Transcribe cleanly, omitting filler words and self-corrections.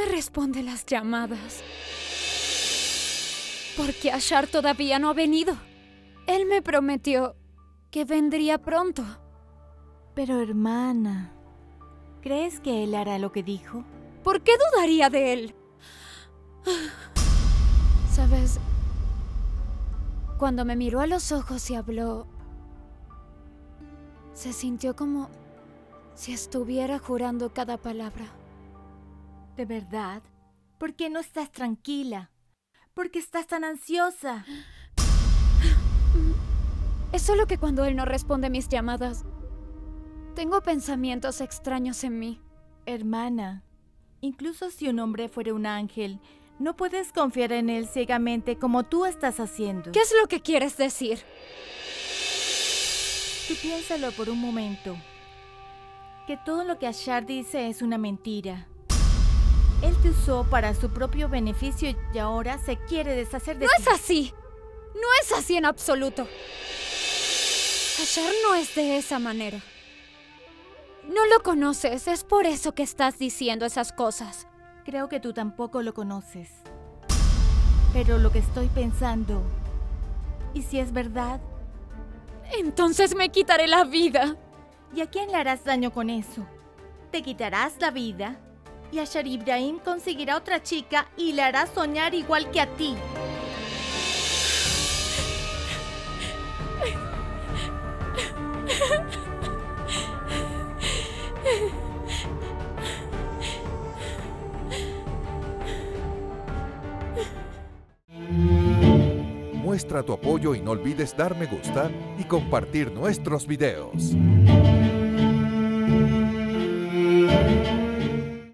me responde las llamadas? Porque Ashar todavía no ha venido. Él me prometió que vendría pronto. Pero hermana, ¿crees que él hará lo que dijo? ¿Por qué dudaría de él? ¿Sabes? Cuando me miró a los ojos y habló, se sintió como si estuviera jurando cada palabra. ¿De verdad? ¿Por qué no estás tranquila? ¿Por qué estás tan ansiosa? Es solo que cuando él no responde mis llamadas, tengo pensamientos extraños en mí. Hermana, incluso si un hombre fuera un ángel, no puedes confiar en él ciegamente como tú estás haciendo. ¿Qué es lo que quieres decir? Tú piénsalo por un momento. Que todo lo que Ashar dice es una mentira. Él te usó para su propio beneficio y ahora se quiere deshacer de ti. ¡No es así! ¡No es así en absoluto! Ashar no es de esa manera. No lo conoces, es por eso que estás diciendo esas cosas. Creo que tú tampoco lo conoces. Pero lo que estoy pensando, ¿y si es verdad? Entonces me quitaré la vida. ¿Y a quién le harás daño con eso? Te quitarás la vida y Ashar Ibrahim conseguirá otra chica y le hará soñar igual que a ti. Muestra tu apoyo y no olvides dar me gusta y compartir nuestros videos.